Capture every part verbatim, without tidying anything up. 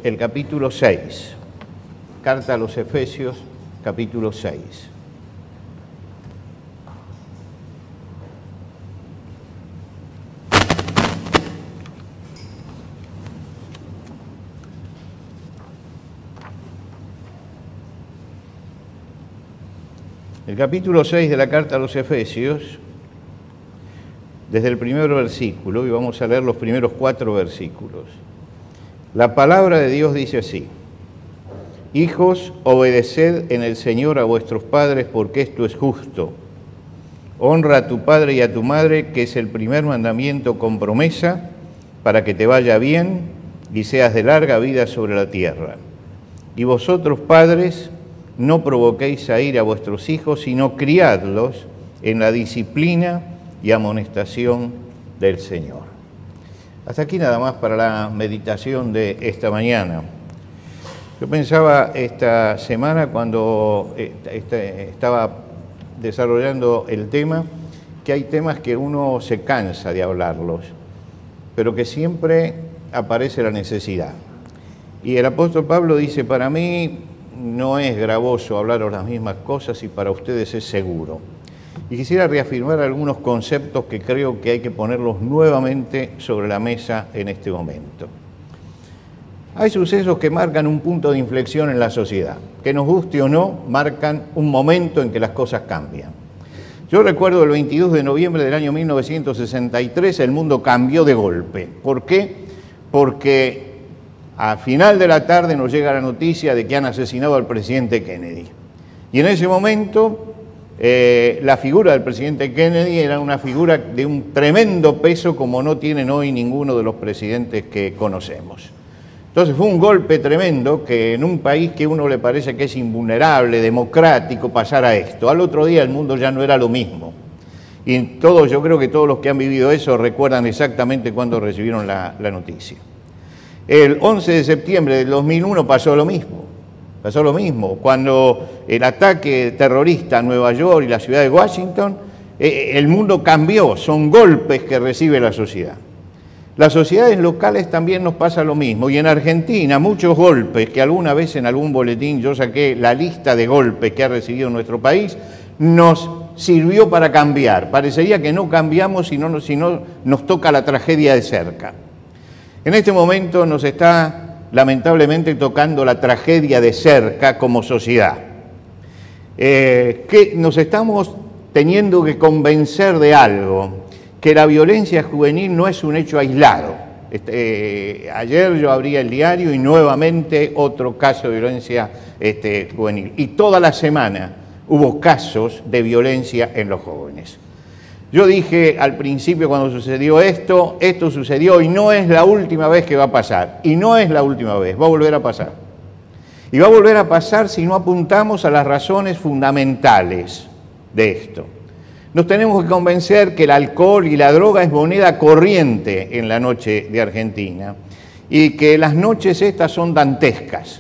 el capítulo seis, carta a los Efesios, capítulo seis. El capítulo seis de la carta a los Efesios, desde el primer versículo, y vamos a leer los primeros cuatro versículos. La palabra de Dios dice así: Hijos, obedeced en el Señor a vuestros padres, porque esto es justo. Honra a tu padre y a tu madre, que es el primer mandamiento con promesa, para que te vaya bien y seas de larga vida sobre la tierra. Y vosotros, padres, no provoquéis a ira a vuestros hijos, sino criadlos en la disciplina y amonestación del Señor. Hasta aquí nada más para la meditación de esta mañana. Yo pensaba esta semana, cuando estaba desarrollando el tema, que hay temas que uno se cansa de hablarlos, pero que siempre aparece la necesidad. Y el apóstol Pablo dice: para mí no es gravoso hablaros las mismas cosas y para ustedes es seguro. Y quisiera reafirmar algunos conceptos que creo que hay que ponerlos nuevamente sobre la mesa en este momento. Hay sucesos que marcan un punto de inflexión en la sociedad, que nos guste o no, marcan un momento en que las cosas cambian. Yo recuerdo el veintidós de noviembre del año mil novecientos sesenta y tres, el mundo cambió de golpe. ¿Por qué? Porque al final de la tarde nos llega la noticia de que han asesinado al presidente Kennedy. Y en ese momento, eh, la figura del presidente Kennedy era una figura de un tremendo peso, como no tienen hoy ninguno de los presidentes que conocemos. Entonces fue un golpe tremendo que en un país que a uno le parece que es invulnerable, democrático, pasara esto. Al otro día el mundo ya no era lo mismo. Y todos, yo creo que todos los que han vivido eso recuerdan exactamente cuándo recibieron la, la noticia. El once de septiembre del dos mil uno pasó lo mismo, pasó lo mismo, cuando el ataque terrorista a Nueva York y la ciudad de Washington, eh, el mundo cambió, son golpes que recibe la sociedad. Las sociedades locales también nos pasa lo mismo, y en Argentina muchos golpes, que alguna vez en algún boletín yo saqué la lista de golpes que ha recibido nuestro país, nos sirvió para cambiar. Parecería que no cambiamos si no, si no nos toca la tragedia de cerca. En este momento nos está lamentablemente tocando la tragedia de cerca como sociedad, eh, que nos estamos teniendo que convencer de algo, que la violencia juvenil no es un hecho aislado. Este, eh, ayer yo abría el diario y nuevamente otro caso de violencia este, juvenil, y toda la semana hubo casos de violencia en los jóvenes. Yo dije al principio, cuando sucedió esto, esto sucedió y no es la última vez que va a pasar. Y no es la última vez, va a volver a pasar. Y va a volver a pasar si no apuntamos a las razones fundamentales de esto. Nos tenemos que convencer que el alcohol y la droga es moneda corriente en la noche de Argentina y que las noches estas son dantescas.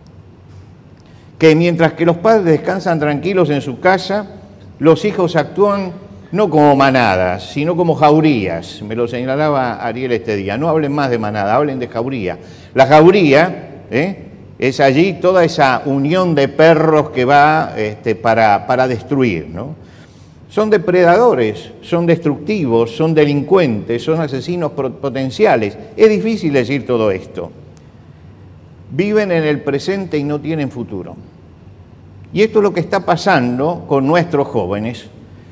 Que mientras que los padres descansan tranquilos en su casa, los hijos actúan no como manadas, sino como jaurías. Me lo señalaba Ariel este día. No hablen más de manada, hablen de jauría. La jauría ¿eh? es allí toda esa unión de perros que va este, para, para destruir, ¿no? Son depredadores, son destructivos, son delincuentes, son asesinos potenciales. Es difícil decir todo esto. Viven en el presente y no tienen futuro. Y esto es lo que está pasando con nuestros jóvenes.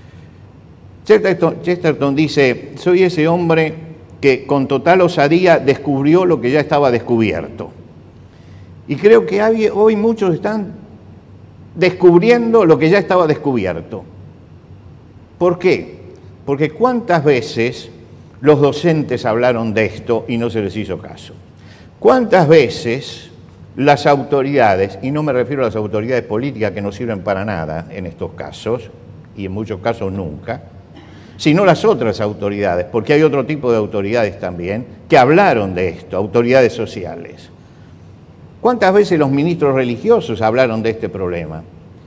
Chesterton dice: soy ese hombre que con total osadía descubrió lo que ya estaba descubierto. Y creo que hoy muchos están descubriendo lo que ya estaba descubierto. ¿Por qué? Porque cuántas veces los docentes hablaron de esto y no se les hizo caso. ¿Cuántas veces las autoridades, y no me refiero a las autoridades políticas que no sirven para nada en estos casos, y en muchos casos nunca, sino las otras autoridades, porque hay otro tipo de autoridades también que hablaron de esto, autoridades sociales? ¿Cuántas veces los ministros religiosos hablaron de este problema?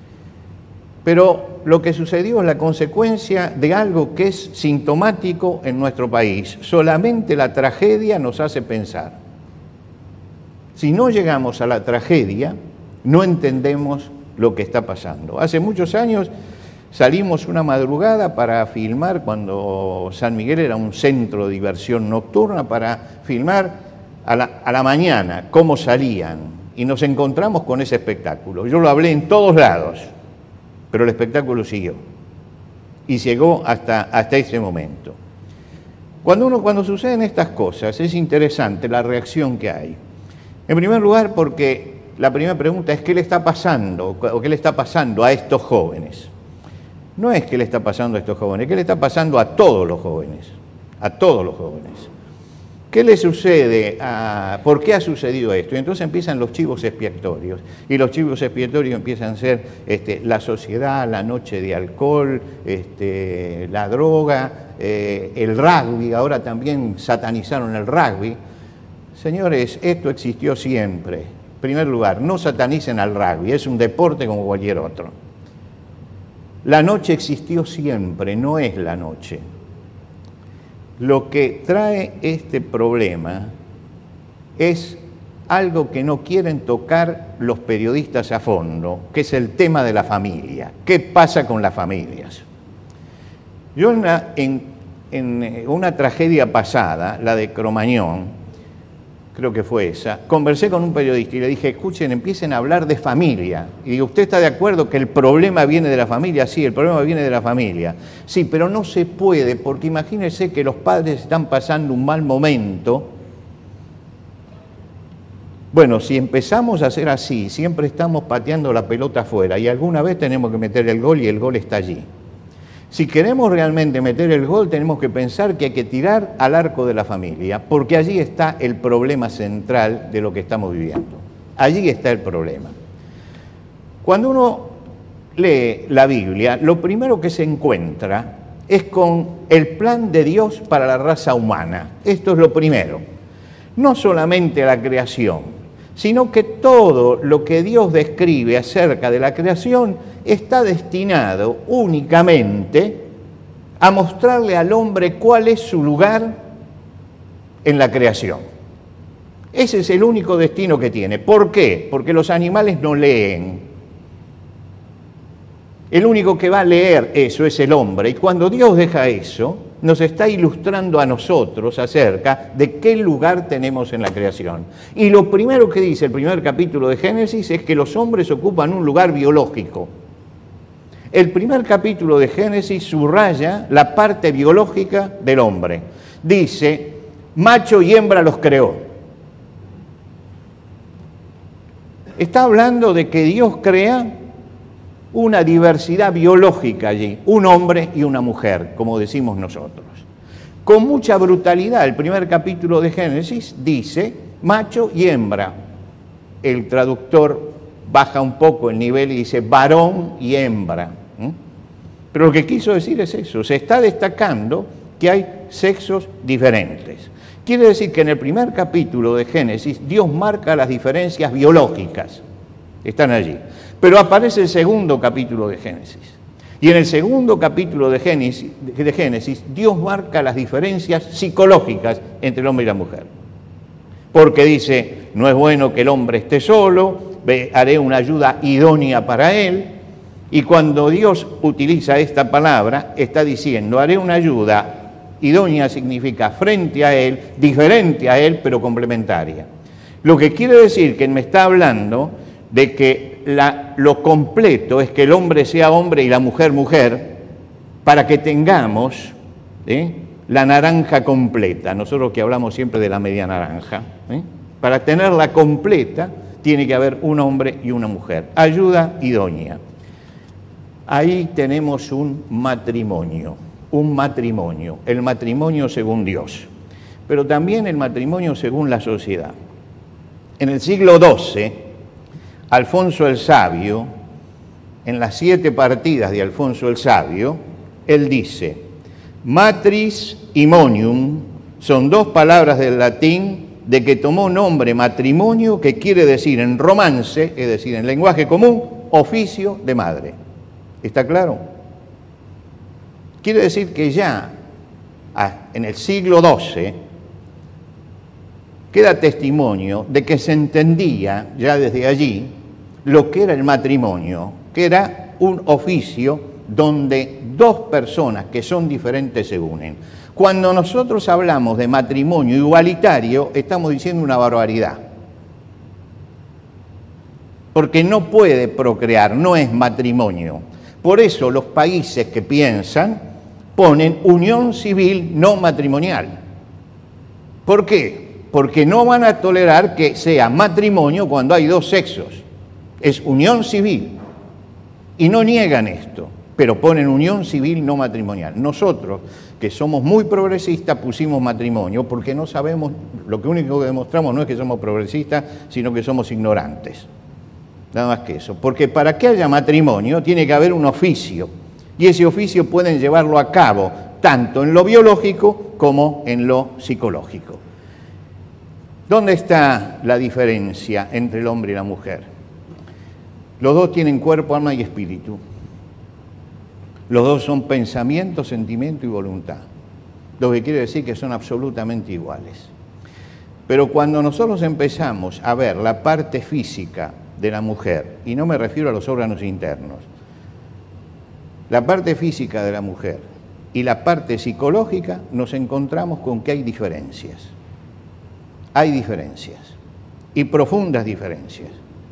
Pero lo que sucedió es la consecuencia de algo que es sintomático en nuestro país. Solamente la tragedia nos hace pensar. Si no llegamos a la tragedia, no entendemos lo que está pasando. Hace muchos años salimos una madrugada para filmar, cuando San Miguel era un centro de diversión nocturna, para filmar a la, a la mañana cómo salían, y nos encontramos con ese espectáculo. Yo lo hablé en todos lados, pero el espectáculo siguió y llegó hasta, hasta ese momento. Cuando, uno, cuando suceden estas cosas es interesante la reacción que hay. En primer lugar, porque la primera pregunta es ¿qué le está pasando o qué le está pasando a estos jóvenes? No es qué le está pasando a estos jóvenes, qué le está pasando a todos los jóvenes, a todos los jóvenes. ¿Qué le sucede? A, ¿Por qué ha sucedido esto? Y entonces empiezan los chivos expiatorios. Y los chivos expiatorios empiezan a ser este, la sociedad, la noche de alcohol, este, la droga, eh, el rugby. Ahora también satanizaron el rugby. Señores, esto existió siempre. En primer lugar, no satanicen al rugby, es un deporte como cualquier otro. La noche existió siempre, no es la noche. Lo que trae este problema es algo que no quieren tocar los periodistas a fondo, que es el tema de la familia. ¿Qué pasa con las familias? Yo en una, en, en una tragedia pasada, la de Cromañón, creo que fue esa, conversé con un periodista y le dije, escuchen, empiecen a hablar de familia. Y digo, ¿usted está de acuerdo que el problema viene de la familia? Sí, el problema viene de la familia. Sí, pero no se puede, porque imagínense que los padres están pasando un mal momento. Bueno, si empezamos a hacer así, siempre estamos pateando la pelota afuera y alguna vez tenemos que meter el gol y el gol está allí. Si queremos realmente meter el gol, tenemos que pensar que hay que tirar al arco de la familia, porque allí está el problema central de lo que estamos viviendo. Allí está el problema. Cuando uno lee la Biblia, lo primero que se encuentra es con el plan de Dios para la raza humana. Esto es lo primero. No solamente la creación, sino que todo lo que Dios describe acerca de la creación está destinado únicamente a mostrarle al hombre cuál es su lugar en la creación. Ese es el único destino que tiene. ¿Por qué? Porque los animales no leen. El único que va a leer eso es el hombre. Y cuando Dios deja eso, nos está ilustrando a nosotros acerca de qué lugar tenemos en la creación. Y lo primero que dice el primer capítulo de Génesis es que los hombres ocupan un lugar biológico. El primer capítulo de Génesis subraya la parte biológica del hombre. Dice, macho y hembra los creó. Está hablando de que Dios crea una diversidad biológica allí, un hombre y una mujer, como decimos nosotros. Con mucha brutalidad, el primer capítulo de Génesis dice macho y hembra. El traductor baja un poco el nivel y dice varón y hembra. ¿Mm? Pero lo que quiso decir es eso, se está destacando que hay sexos diferentes. Quiere decir que en el primer capítulo de Génesis Dios marca las diferencias biológicas, están allí. Pero aparece el segundo capítulo de Génesis. Y en el segundo capítulo de Génesis, de Génesis, Dios marca las diferencias psicológicas entre el hombre y la mujer. Porque dice, no es bueno que el hombre esté solo, haré una ayuda idónea para él. Y cuando Dios utiliza esta palabra, está diciendo, haré una ayuda idónea, significa frente a él, diferente a él, pero complementaria. Lo que quiere decir que me está hablando de que la, lo completo es que el hombre sea hombre y la mujer mujer, para que tengamos ¿eh? la naranja completa. Nosotros que hablamos siempre de la media naranja. ¿eh? Para tenerla completa tiene que haber un hombre y una mujer. Ayuda idónea. Ahí tenemos un matrimonio, un matrimonio, el matrimonio según Dios, pero también el matrimonio según la sociedad. En el siglo doce, Alfonso el Sabio, en las siete partidas de Alfonso el Sabio, él dice, matris y monium son dos palabras del latín de que tomó nombre matrimonio, que quiere decir en romance, es decir, en lenguaje común, oficio de madre. ¿Está claro? Quiere decir que ya en el siglo doce, queda testimonio de que se entendía ya desde allí lo que era el matrimonio, que era un oficio donde dos personas que son diferentes se unen. Cuando nosotros hablamos de matrimonio igualitario, estamos diciendo una barbaridad. Porque no puede procrear, no es matrimonio. Por eso los países que piensan ponen unión civil no matrimonial. ¿Por qué? Porque no van a tolerar que sea matrimonio cuando hay dos sexos. Es unión civil. Y no niegan esto, pero ponen unión civil no matrimonial. Nosotros, que somos muy progresistas, pusimos matrimonio porque no sabemos, lo que único que demostramos no es que somos progresistas, sino que somos ignorantes. Nada más que eso. Porque para que haya matrimonio tiene que haber un oficio. Y ese oficio pueden llevarlo a cabo tanto en lo biológico como en lo psicológico. ¿Dónde está la diferencia entre el hombre y la mujer? Los dos tienen cuerpo, alma y espíritu. Los dos son pensamiento, sentimiento y voluntad. Lo que quiere decir que son absolutamente iguales. Pero cuando nosotros empezamos a ver la parte física de la mujer, y no me refiero a los órganos internos, la parte física de la mujer y la parte psicológica, nos encontramos con que hay diferencias. Hay diferencias, y profundas diferencias.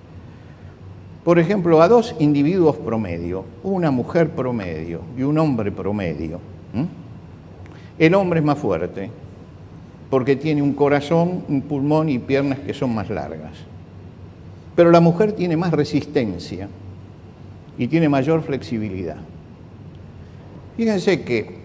Por ejemplo, a dos individuos promedio, una mujer promedio y un hombre promedio, ¿m? El hombre es más fuerte porque tiene un corazón, un pulmón y piernas que son más largas. Pero la mujer tiene más resistencia y tiene mayor flexibilidad. Fíjense que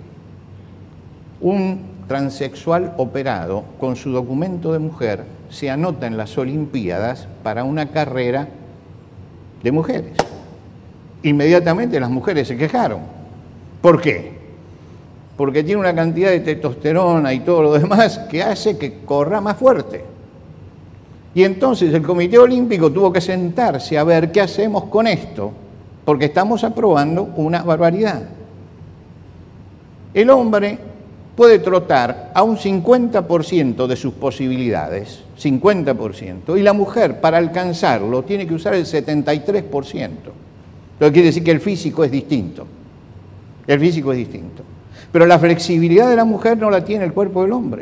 un transexual operado con su documento de mujer se anota en las Olimpiadas para una carrera de mujeres. Inmediatamente las mujeres se quejaron. ¿Por qué? Porque tiene una cantidad de testosterona y todo lo demás que hace que corra más fuerte. Y entonces el Comité Olímpico tuvo que sentarse a ver qué hacemos con esto, porque estamos aprobando una barbaridad. El hombre puede trotar a un cincuenta por ciento de sus posibilidades, cincuenta por ciento, y la mujer para alcanzarlo tiene que usar el setenta y tres por ciento. Lo que quiere decir que el físico es distinto. El físico es distinto. Pero la flexibilidad de la mujer no la tiene el cuerpo del hombre.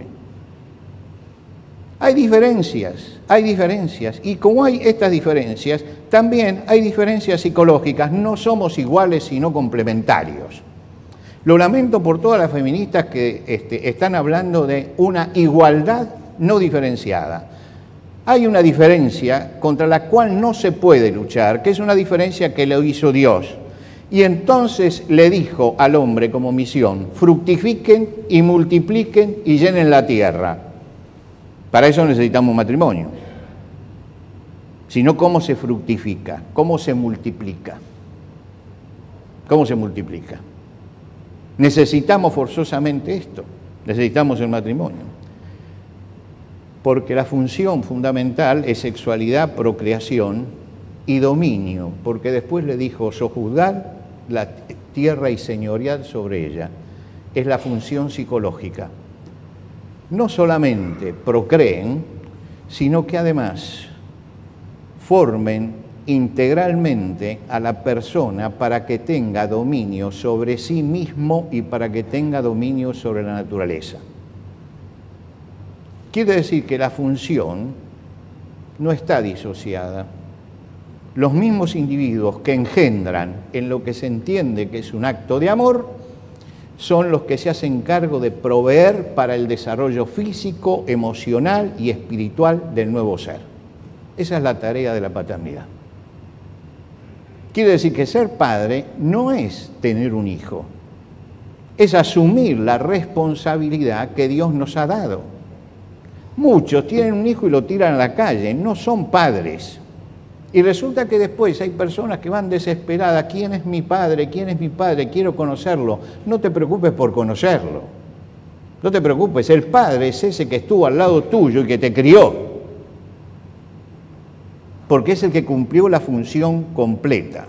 Hay diferencias, hay diferencias. Y como hay estas diferencias, también hay diferencias psicológicas. No somos iguales, sino complementarios. Lo lamento por todas las feministas que este, están hablando de una igualdad no diferenciada. Hay una diferencia contra la cual no se puede luchar, que es una diferencia que lo hizo Dios. Y entonces le dijo al hombre como misión: fructifiquen y multipliquen y llenen la tierra. Para eso necesitamos matrimonio. Si no, ¿cómo se fructifica? ¿Cómo se multiplica? ¿Cómo se multiplica? Necesitamos forzosamente esto, necesitamos el matrimonio. Porque la función fundamental es sexualidad, procreación y dominio, porque después le dijo: sojuzgar la tierra y señorear sobre ella. Es la función psicológica. No solamente procreen, sino que además formen integralmente a la persona para que tenga dominio sobre sí mismo y para que tenga dominio sobre la naturaleza. Quiere decir que la función no está disociada. Los mismos individuos que engendran en lo que se entiende que es un acto de amor son los que se hacen cargo de proveer para el desarrollo físico, emocional y espiritual del nuevo ser. Esa es la tarea de la paternidad. Quiere decir que ser padre no es tener un hijo, es asumir la responsabilidad que Dios nos ha dado. Muchos tienen un hijo y lo tiran a la calle, no son padres. Y resulta que después hay personas que van desesperadas: ¿quién es mi padre? ¿Quién es mi padre? Quiero conocerlo. No te preocupes por conocerlo. No te preocupes, el padre es ese que estuvo al lado tuyo y que te crió. Porque es el que cumplió la función completa.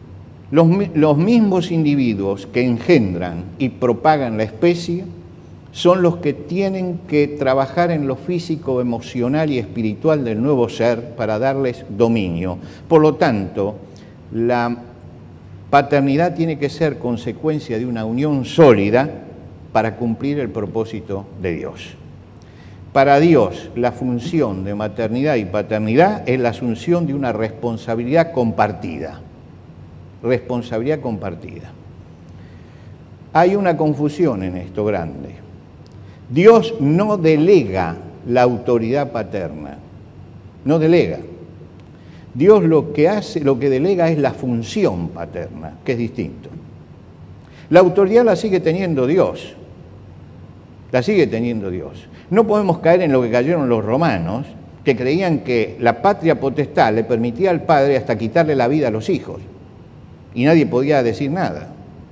Los, los mismos individuos que engendran y propagan la especie son los que tienen que trabajar en lo físico, emocional y espiritual del nuevo ser para darles dominio. Por lo tanto, la paternidad tiene que ser consecuencia de una unión sólida para cumplir el propósito de Dios. Para Dios, la función de maternidad y paternidad es la asunción de una responsabilidad compartida. Responsabilidad compartida. Hay una confusión en esto grande. Dios no delega la autoridad paterna, no delega. Dios lo que hace, lo que delega es la función paterna, que es distinto. La autoridad la sigue teniendo Dios, la sigue teniendo Dios. No podemos caer en lo que cayeron los romanos, que creían que la patria potestad le permitía al padre hasta quitarle la vida a los hijos, y nadie podía decir nada.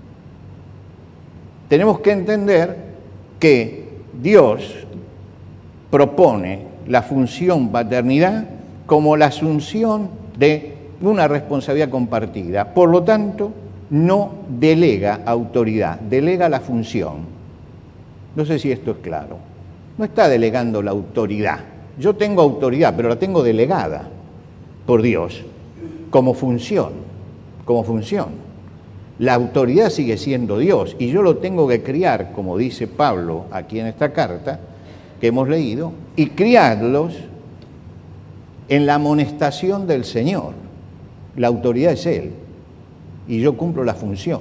Tenemos que entender que Dios propone la función paternidad como la asunción de una responsabilidad compartida. Por lo tanto, no delega autoridad, delega la función. No sé si esto es claro. No está delegando la autoridad. Yo tengo autoridad, pero la tengo delegada por Dios como función, como función. La autoridad sigue siendo Dios y yo lo tengo que criar, como dice Pablo aquí en esta carta que hemos leído, y criarlos en la amonestación del Señor. La autoridad es Él y yo cumplo la función.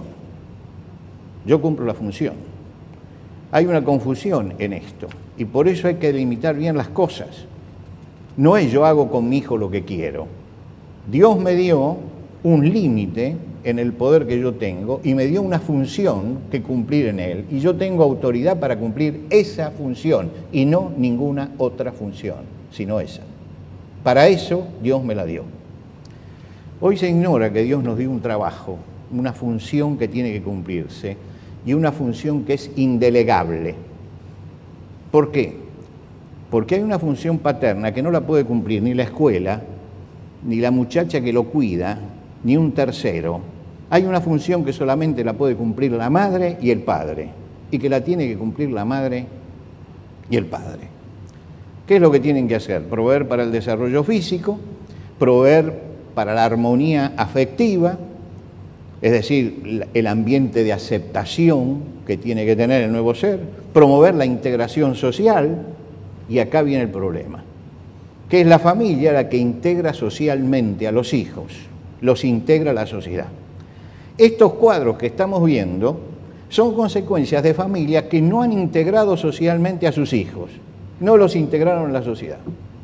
Yo cumplo la función. Hay una confusión en esto y por eso hay que delimitar bien las cosas. No es yo hago con mi hijo lo que quiero. Dios me dio un límite en el poder que yo tengo y me dio una función que cumplir en él y yo tengo autoridad para cumplir esa función y no ninguna otra función, sino esa. Para eso Dios me la dio. Hoy se ignora que Dios nos dio un trabajo, una función que tiene que cumplirse y una función que es indelegable. ¿Por qué? Porque hay una función paterna que no la puede cumplir ni la escuela, ni la muchacha que lo cuida, ni un tercero. Hay una función que solamente la puede cumplir la madre y el padre, y que la tiene que cumplir la madre y el padre. ¿Qué es lo que tienen que hacer? Proveer para el desarrollo físico, proveer para la armonía afectiva, es decir, el ambiente de aceptación que tiene que tener el nuevo ser, promover la integración social, y acá viene el problema, que es la familia la que integra socialmente a los hijos, los integra a la sociedad. Estos cuadros que estamos viendo son consecuencias de familias que no han integrado socialmente a sus hijos, no los integraron en la sociedad.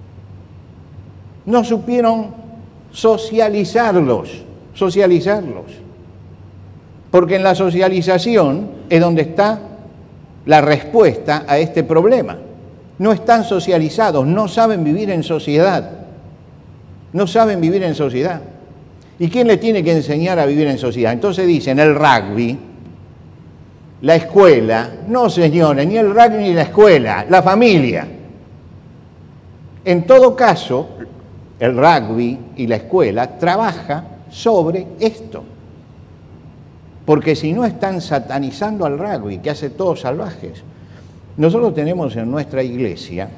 No supieron socializarlos, socializarlos. Porque en la socialización es donde está la respuesta a este problema. No están socializados, no saben vivir en sociedad. No saben vivir en sociedad. ¿Y quién les tiene que enseñar a vivir en sociedad? Entonces dicen, el rugby, la escuela. No, señores, ni el rugby ni la escuela, la familia. En todo caso, el rugby y la escuela trabaja sobre esto. Porque si no están satanizando al rugby, que hace todos salvajes. Nosotros tenemos en nuestra iglesia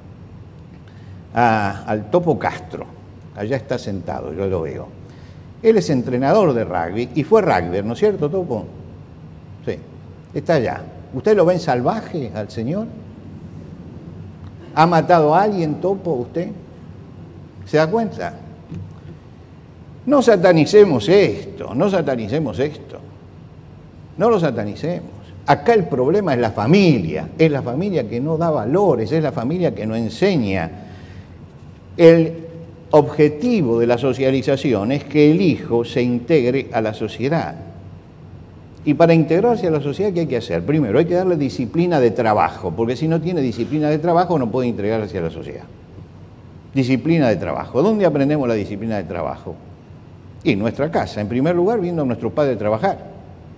a, al Topo Castro, allá está sentado, yo lo veo. Él es entrenador de rugby y fue rugby, ¿no es cierto, Topo? Sí, está allá. ¿Usted lo ven salvaje al Señor? ¿Ha matado a alguien, Topo, usted? ¿Se da cuenta? No satanicemos esto, no satanicemos esto. No lo satanicemos. Acá el problema es la familia, es la familia que no da valores, es la familia que no enseña. El objetivo de la socialización es que el hijo se integre a la sociedad. Y para integrarse a la sociedad, ¿qué hay que hacer? Primero, hay que darle disciplina de trabajo, porque si no tiene disciplina de trabajo no puede integrarse a la sociedad. Disciplina de trabajo. ¿Dónde aprendemos la disciplina de trabajo? Y en nuestra casa, en primer lugar, viendo a nuestros padres trabajar.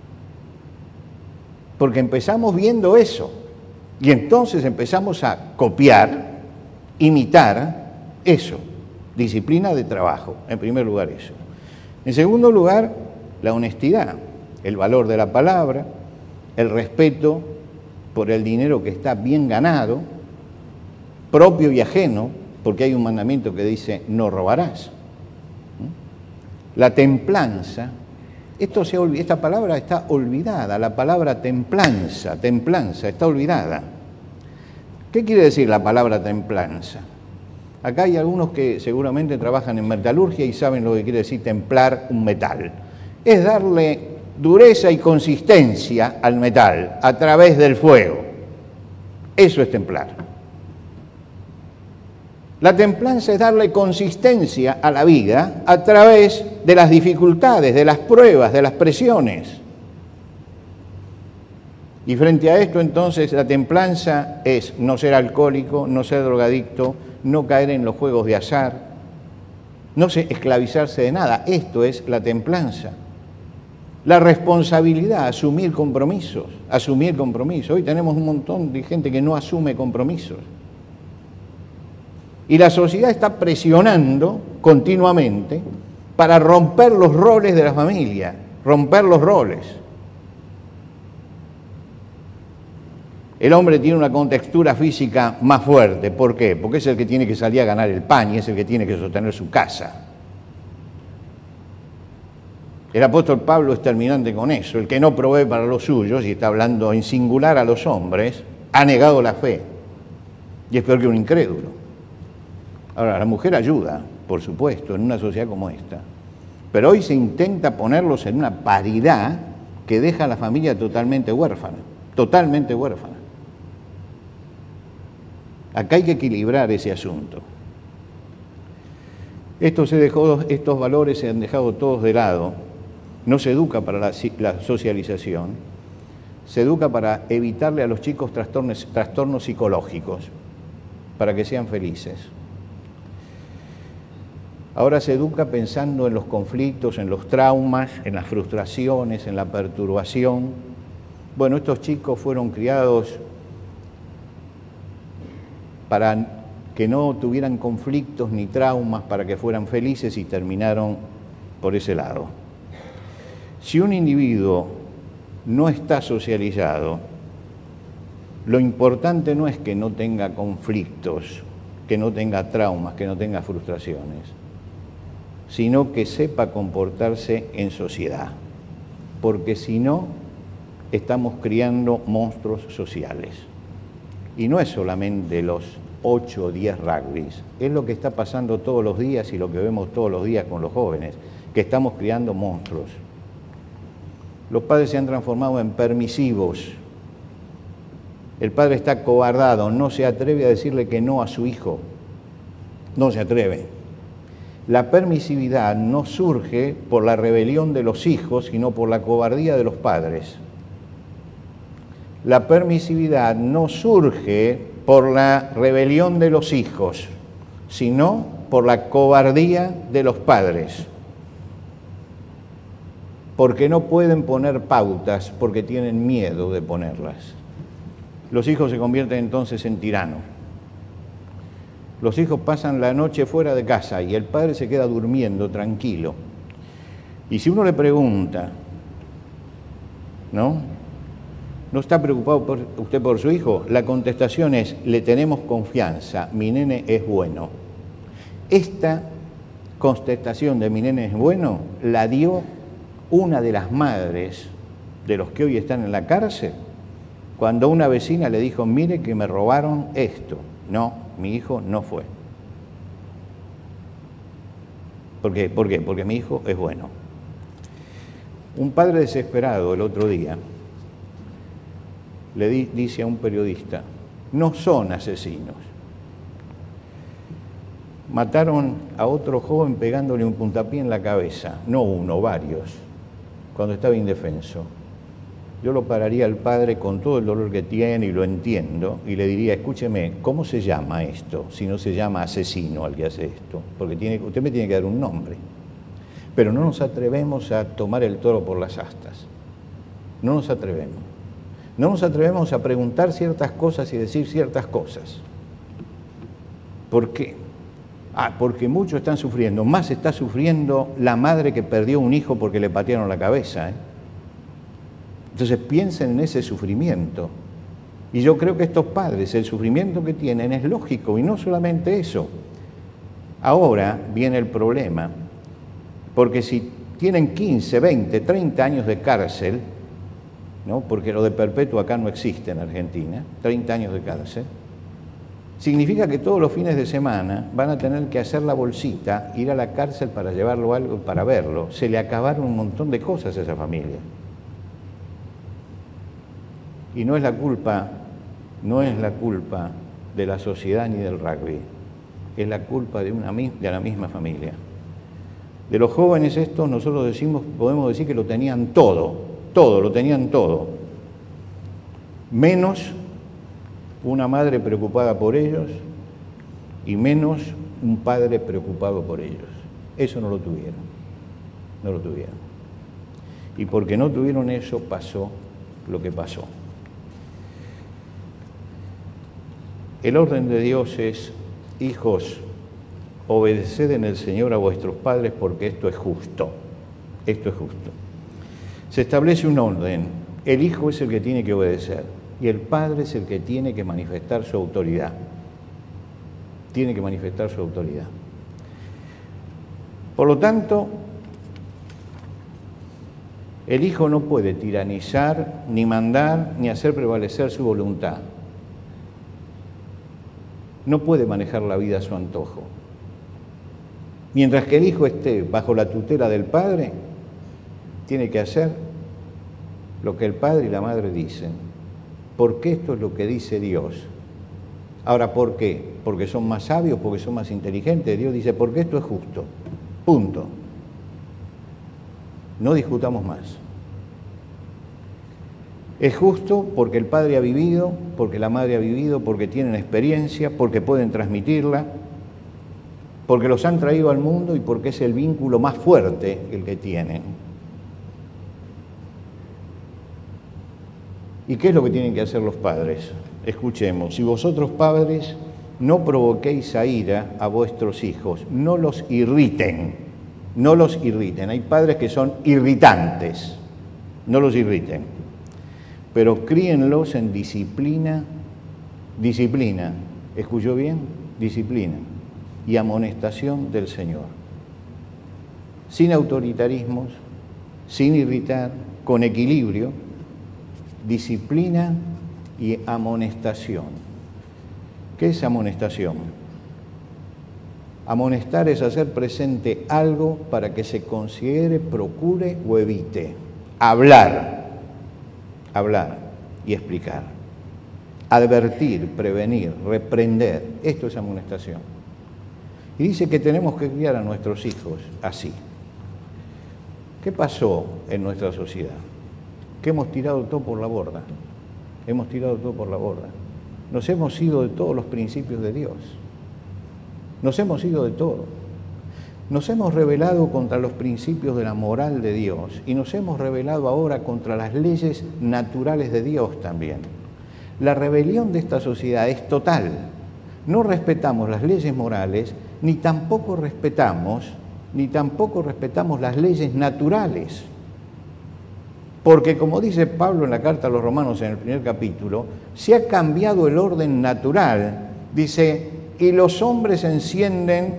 Porque empezamos viendo eso y entonces empezamos a copiar, imitar eso, disciplina de trabajo, en primer lugar eso. En segundo lugar, la honestidad, el valor de la palabra, el respeto por el dinero que está bien ganado, propio y ajeno, porque hay un mandamiento que dice no robarás. La templanza, esto se, esta palabra está olvidada, la palabra templanza, templanza, está olvidada. ¿Qué quiere decir la palabra templanza? Acá hay algunos que seguramente trabajan en metalurgia y saben lo que quiere decir templar un metal. Es darle dureza y consistencia al metal a través del fuego. Eso es templar. La templanza es darle consistencia a la vida a través de las dificultades, de las pruebas, de las presiones. Y frente a esto, entonces, la templanza es no ser alcohólico, no ser drogadicto, no caer en los juegos de azar, no esclavizarse de nada. Esto es la templanza. La responsabilidad, asumir compromisos, asumir compromisos. Hoy tenemos un montón de gente que no asume compromisos. Y la sociedad está presionando continuamente para romper los roles de la familia, romper los roles. El hombre tiene una contextura física más fuerte. ¿Por qué? Porque es el que tiene que salir a ganar el pan y es el que tiene que sostener su casa. El apóstol Pablo es terminante con eso. El que no provee para los suyos, y está hablando en singular a los hombres, ha negado la fe. Y es peor que un incrédulo. Ahora, la mujer ayuda, por supuesto, en una sociedad como esta. Pero hoy se intenta ponerlos en una paridad que deja a la familia totalmente huérfana. Totalmente huérfana. Acá hay que equilibrar ese asunto. Esto se dejó, estos valores se han dejado todos de lado. No se educa para la, la socialización, se educa para evitarle a los chicos trastornos, trastornos psicológicos, para que sean felices. Ahora se educa pensando en los conflictos, en los traumas, en las frustraciones, en la perturbación. Bueno, estos chicos fueron criados para que no tuvieran conflictos ni traumas, para que fueran felices y terminaron por ese lado. Si un individuo no está socializado, lo importante no es que no tenga conflictos, que no tenga traumas, que no tenga frustraciones, sino que sepa comportarse en sociedad, porque si no, estamos criando monstruos sociales. Y no es solamente los ocho o diez rugbys, es lo que está pasando todos los días y lo que vemos todos los días con los jóvenes, que estamos criando monstruos. Los padres se han transformado en permisivos. El padre está acobardado, no se atreve a decirle que no a su hijo. No se atreve. La permisividad no surge por la rebelión de los hijos, sino por la cobardía de los padres. La permisividad no surge por la rebelión de los hijos, sino por la cobardía de los padres. Porque no pueden poner pautas, porque tienen miedo de ponerlas. Los hijos se convierten entonces en tiranos. Los hijos pasan la noche fuera de casa y el padre se queda durmiendo tranquilo. Y si uno le pregunta, ¿no? ¿No está preocupado por usted por su hijo? La contestación es, le tenemos confianza, mi nene es bueno. Esta contestación de mi nene es bueno la dio una de las madres de los que hoy están en la cárcel, cuando una vecina le dijo, mire que me robaron esto. No, mi hijo no fue. ¿Por qué? ¿Por qué? Porque mi hijo es bueno. Un padre desesperado el otro día le di, dice a un periodista, no son asesinos. Mataron a otro joven pegándole un puntapié en la cabeza, no uno, varios, cuando estaba indefenso. Yo lo pararía al padre con todo el dolor que tiene y lo entiendo y le diría, escúcheme, ¿cómo se llama esto? Si no se llama asesino al que hace esto, porque tiene, usted me tiene que dar un nombre. Pero no nos atrevemos a tomar el toro por las astas. No nos atrevemos. No nos atrevemos a preguntar ciertas cosas y decir ciertas cosas. ¿Por qué? Ah, porque muchos están sufriendo. Más está sufriendo la madre que perdió un hijo porque le patearon la cabeza, ¿eh? Entonces piensen en ese sufrimiento. Y yo creo que estos padres, el sufrimiento que tienen es lógico, y no solamente eso. Ahora viene el problema, porque si tienen quince, veinte, treinta años de cárcel, ¿no? Porque lo de perpetuo acá no existe en Argentina, treinta años de cárcel, significa que todos los fines de semana van a tener que hacer la bolsita, ir a la cárcel para llevarlo algo, para verlo. Se le acabaron un montón de cosas a esa familia. Y no es la culpa, no es la culpa de la sociedad ni del rugby, es la culpa de, una, de la misma familia. De los jóvenes estos nosotros decimos, podemos decir que lo tenían todo, todo, lo tenían todo, menos una madre preocupada por ellos y menos un padre preocupado por ellos. Eso no lo tuvieron, no lo tuvieron. Y porque no tuvieron eso, pasó lo que pasó. El orden de Dios es: hijos, obedeced en el Señor a vuestros padres, porque esto es justo. Esto es justo. Se establece un orden. El hijo es el que tiene que obedecer y el padre es el que tiene que manifestar su autoridad. Tiene que manifestar su autoridad. Por lo tanto, el hijo no puede tiranizar, ni mandar, ni hacer prevalecer su voluntad. No puede manejar la vida a su antojo. Mientras que el hijo esté bajo la tutela del padre, tiene que hacer lo que el padre y la madre dicen, porque esto es lo que dice Dios. Ahora, ¿por qué? Porque son más sabios, porque son más inteligentes. Dios dice, porque esto es justo. Punto. No discutamos más. Es justo porque el padre ha vivido, porque la madre ha vivido, porque tienen experiencia, porque pueden transmitirla, porque los han traído al mundo y porque es el vínculo más fuerte el que tienen. ¿Y qué es lo que tienen que hacer los padres? Escuchemos: si vosotros padres no provoquéis a ira a vuestros hijos, no los irriten, no los irriten. Hay padres que son irritantes, no los irriten, pero críenlos en disciplina, disciplina, ¿escuchó bien? Disciplina y amonestación del Señor. Sin autoritarismos, sin irritar, con equilibrio, disciplina y amonestación. ¿Qué es amonestación? Amonestar es hacer presente algo para que se considere, procure o evite. Hablar, hablar y explicar. Advertir, prevenir, reprender. Esto es amonestación. Y dice que tenemos que criar a nuestros hijos así. ¿Qué pasó en nuestra sociedad? Que hemos tirado todo por la borda. Hemos tirado todo por la borda. Nos hemos ido de todos los principios de Dios. Nos hemos ido de todo. Nos hemos rebelado contra los principios de la moral de Dios y nos hemos rebelado ahora contra las leyes naturales de Dios también. La rebelión de esta sociedad es total. No respetamos las leyes morales, ni tampoco respetamos, ni tampoco respetamos las leyes naturales. Porque, como dice Pablo en la carta a los Romanos en el primer capítulo, se ha cambiado el orden natural. Dice, y los hombres encienden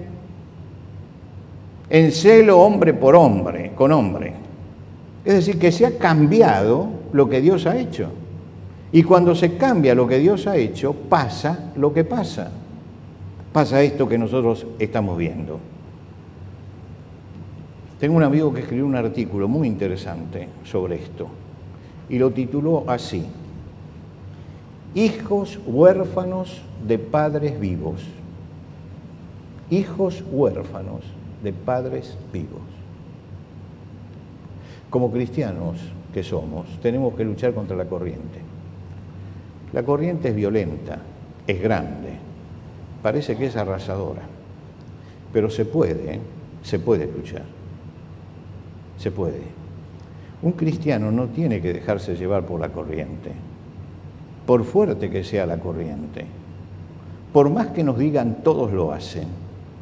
en celo hombre por hombre, con hombre. Es decir, que se ha cambiado lo que Dios ha hecho. Y cuando se cambia lo que Dios ha hecho, pasa lo que pasa. Pasa esto que nosotros estamos viendo. Tengo un amigo que escribió un artículo muy interesante sobre esto y lo tituló así: Hijos huérfanos de padres vivos. Hijos huérfanos de padres vivos. Como cristianos que somos, tenemos que luchar contra la corriente. La corriente es violenta, es grande, parece que es arrasadora, pero se puede, ¿eh? se puede luchar. Se puede. Un cristiano no tiene que dejarse llevar por la corriente, por fuerte que sea la corriente. Por más que nos digan, todos lo hacen.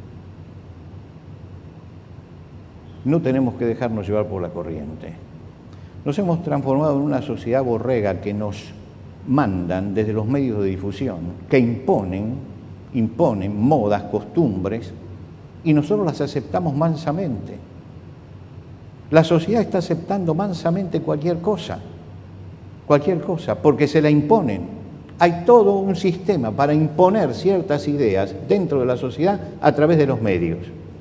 No tenemos que dejarnos llevar por la corriente. Nos hemos transformado en una sociedad borrega que nos, mandan desde los medios de difusión, que imponen, imponen modas, costumbres, y nosotros las aceptamos mansamente. La sociedad está aceptando mansamente cualquier cosa, cualquier cosa, porque se la imponen. Hay todo un sistema para imponer ciertas ideas dentro de la sociedad a través de los medios.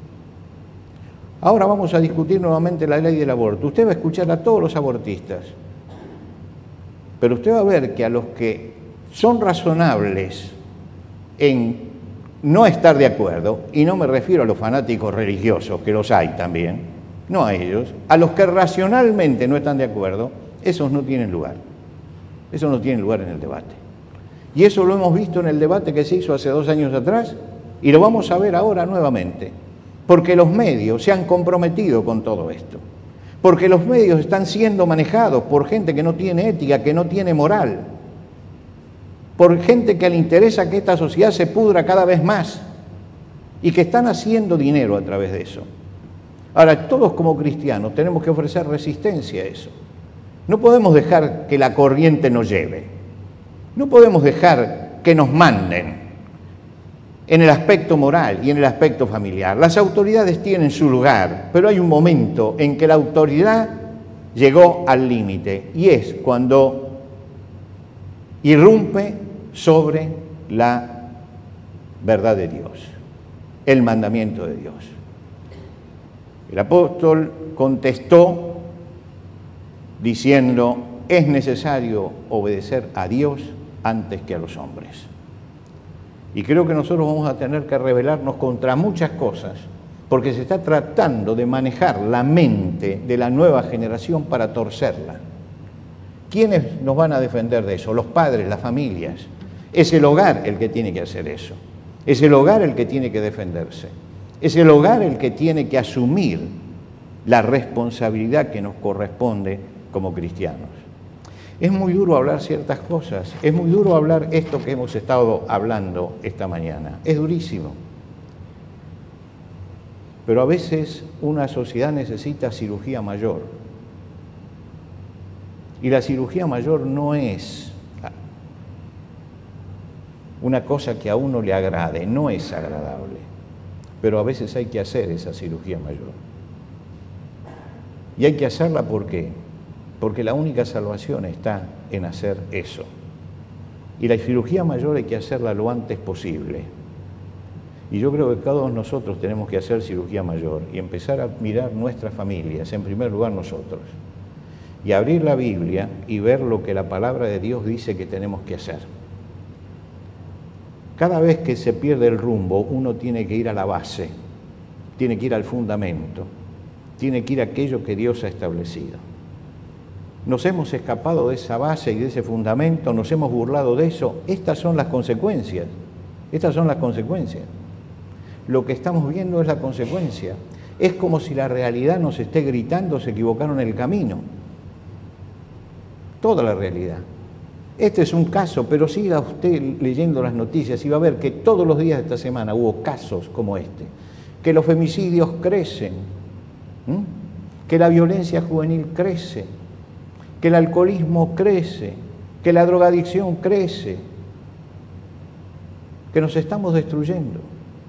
Ahora vamos a discutir nuevamente la ley del aborto. Usted va a escuchar a todos los abortistas, pero usted va a ver que a los que son razonables en no estar de acuerdo, y no me refiero a los fanáticos religiosos, que los hay también, no a ellos, a los que racionalmente no están de acuerdo, esos no tienen lugar. Esos no tienen lugar en el debate. Y eso lo hemos visto en el debate que se hizo hace dos años atrás, y lo vamos a ver ahora nuevamente. Porque los medios se han comprometido con todo esto. Porque los medios están siendo manejados por gente que no tiene ética, que no tiene moral. Por gente que le interesa que esta sociedad se pudra cada vez más. Y que están haciendo dinero a través de eso. Ahora, todos como cristianos tenemos que ofrecer resistencia a eso. No podemos dejar que la corriente nos lleve. No podemos dejar que nos manden en el aspecto moral y en el aspecto familiar. Las autoridades tienen su lugar, pero hay un momento en que la autoridad llegó al límite, y es cuando irrumpe sobre la verdad de Dios, el mandamiento de Dios. El apóstol contestó diciendo: es necesario obedecer a Dios antes que a los hombres. Y creo que nosotros vamos a tener que rebelarnos contra muchas cosas, porque se está tratando de manejar la mente de la nueva generación para torcerla. ¿Quiénes nos van a defender de eso? Los padres, las familias. Es el hogar el que tiene que hacer eso. Es el hogar el que tiene que defenderse. Es el hogar el que tiene que asumir la responsabilidad que nos corresponde como cristianos. Es muy duro hablar ciertas cosas, es muy duro hablar esto que hemos estado hablando esta mañana, es durísimo. Pero a veces una sociedad necesita cirugía mayor. Y la cirugía mayor no es una cosa que a uno le agrade, no es agradable. Pero a veces hay que hacer esa cirugía mayor. Y hay que hacerla ¿por qué? Porque la única salvación está en hacer eso. Y la cirugía mayor hay que hacerla lo antes posible. Y yo creo que cada uno de nosotros tenemos que hacer cirugía mayor y empezar a mirar nuestras familias, en primer lugar nosotros, y abrir la Biblia y ver lo que la palabra de Dios dice que tenemos que hacer. Cada vez que se pierde el rumbo, uno tiene que ir a la base, tiene que ir al fundamento, tiene que ir a aquello que Dios ha establecido. Nos hemos escapado de esa base y de ese fundamento, nos hemos burlado de eso. Estas son las consecuencias. Estas son las consecuencias. Lo que estamos viendo es la consecuencia. Es como si la realidad nos esté gritando: se equivocaron en el camino. Toda la realidad. Este es un caso, pero siga usted leyendo las noticias y va a ver que todos los días de esta semana hubo casos como este. Que los femicidios crecen, ¿m? Que la violencia juvenil crece, que el alcoholismo crece, que la drogadicción crece, que nos estamos destruyendo.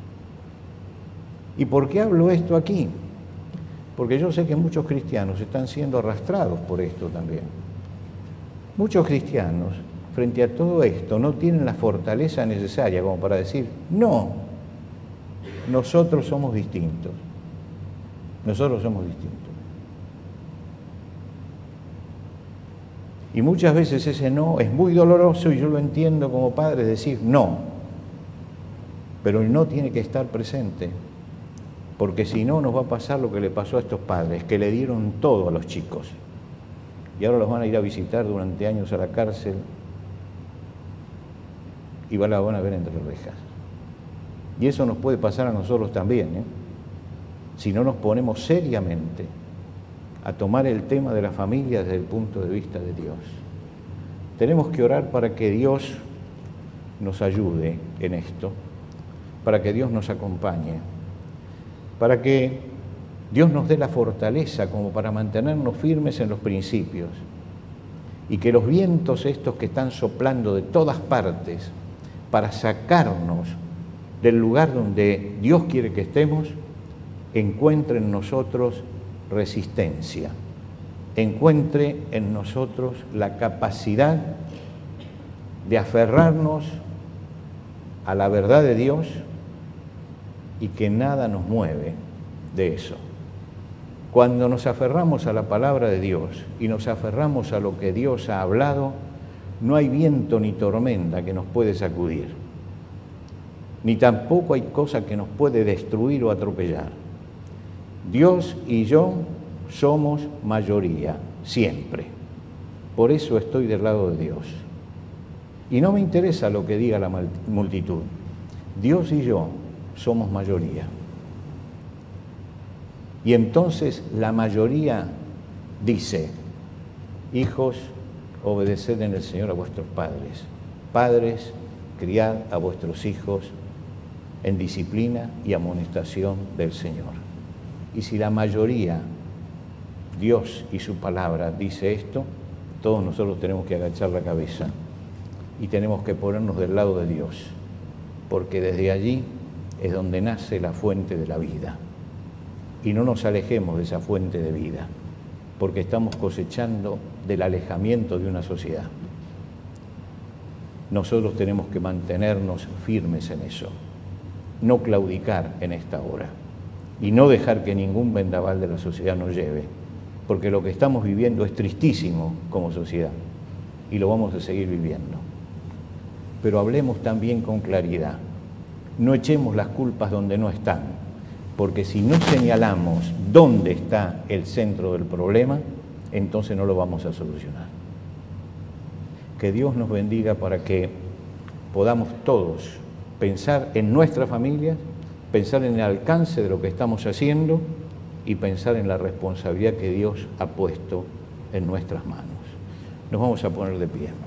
¿Y por qué hablo esto aquí? Porque yo sé que muchos cristianos están siendo arrastrados por esto también. Muchos cristianos, frente a todo esto, no tienen la fortaleza necesaria como para decir: no, nosotros somos distintos. Nosotros somos distintos. Y muchas veces ese no es muy doloroso, y yo lo entiendo como padre, decir no. Pero el no tiene que estar presente, porque si no nos va a pasar lo que le pasó a estos padres, que le dieron todo a los chicos. Y ahora los van a ir a visitar durante años a la cárcel y la van a ver entre rejas. Y eso nos puede pasar a nosotros también, ¿eh? Si no nos ponemos seriamente a tomar el tema de la familia desde el punto de vista de Dios. Tenemos que orar para que Dios nos ayude en esto, para que Dios nos acompañe, para que Dios nos dé la fortaleza como para mantenernos firmes en los principios y que los vientos estos que están soplando de todas partes para sacarnos del lugar donde Dios quiere que estemos, encuentre en nosotros resistencia, encuentre en nosotros la capacidad de aferrarnos a la verdad de Dios y que nada nos mueve de eso. Cuando nos aferramos a la palabra de Dios y nos aferramos a lo que Dios ha hablado, no hay viento ni tormenta que nos puede sacudir, ni tampoco hay cosa que nos puede destruir o atropellar. Dios y yo somos mayoría, siempre. Por eso estoy del lado de Dios. Y no me interesa lo que diga la multitud. Dios y yo somos mayoría. Y entonces la mayoría dice: hijos, obedeced en el Señor a vuestros padres. Padres, criad a vuestros hijos en disciplina y amonestación del Señor. Y si la mayoría, Dios y su palabra, dice esto, todos nosotros tenemos que agachar la cabeza y tenemos que ponernos del lado de Dios, porque desde allí es donde nace la fuente de la vida. Y no nos alejemos de esa fuente de vida, porque estamos cosechando del alejamiento de una sociedad. Nosotros tenemos que mantenernos firmes en eso, no claudicar en esta hora y no dejar que ningún vendaval de la sociedad nos lleve, porque lo que estamos viviendo es tristísimo como sociedad y lo vamos a seguir viviendo. Pero hablemos también con claridad, no echemos las culpas donde no están, porque si no señalamos dónde está el centro del problema, entonces no lo vamos a solucionar. Que Dios nos bendiga para que podamos todos pensar en nuestras familias, pensar en el alcance de lo que estamos haciendo y pensar en la responsabilidad que Dios ha puesto en nuestras manos. Nos vamos a poner de pie.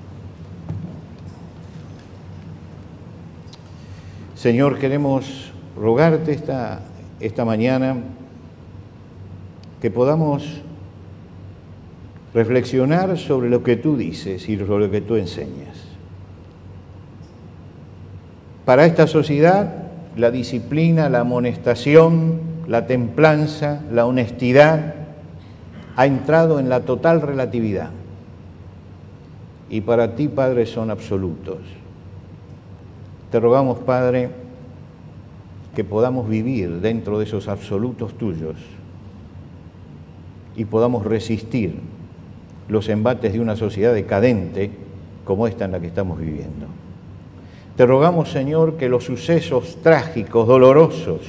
Señor, queremos rogarte esta, esta mañana que podamos reflexionar sobre lo que tú dices y sobre lo que tú enseñas. Para esta sociedad, la disciplina, la amonestación, la templanza, la honestidad ha entrado en la total relatividad. Y para ti, Padre, son absolutos. Te rogamos, Padre, que podamos vivir dentro de esos absolutos tuyos y podamos resistir los embates de una sociedad decadente como esta en la que estamos viviendo. Te rogamos, Señor, que los sucesos trágicos, dolorosos,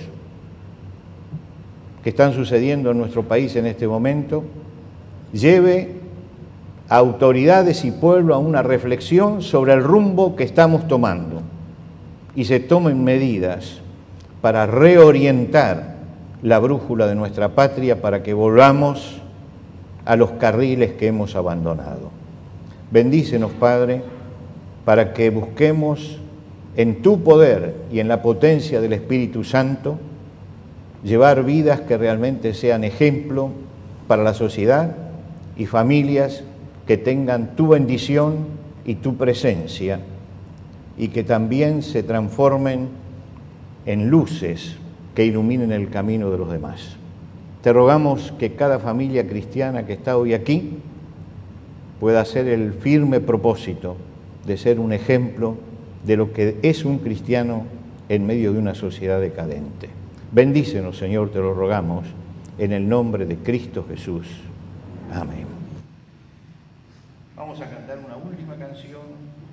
que están sucediendo en nuestro país en este momento, lleve a autoridades y pueblo a una reflexión sobre el rumbo que estamos tomando y se tomen medidas para reorientar la brújula de nuestra patria para que volvamos a los carriles que hemos abandonado. Bendícenos, Padre, para que busquemos en tu poder y en la potencia del Espíritu Santo llevar vidas que realmente sean ejemplo para la sociedad y familias que tengan tu bendición y tu presencia y que también se transformen en luces que iluminen el camino de los demás. Te rogamos que cada familia cristiana que está hoy aquí pueda hacer el firme propósito de ser un ejemplo de lo que es un cristiano en medio de una sociedad decadente. Bendícenos, Señor, te lo rogamos, en el nombre de Cristo Jesús. Amén. Vamos a cantar una última canción.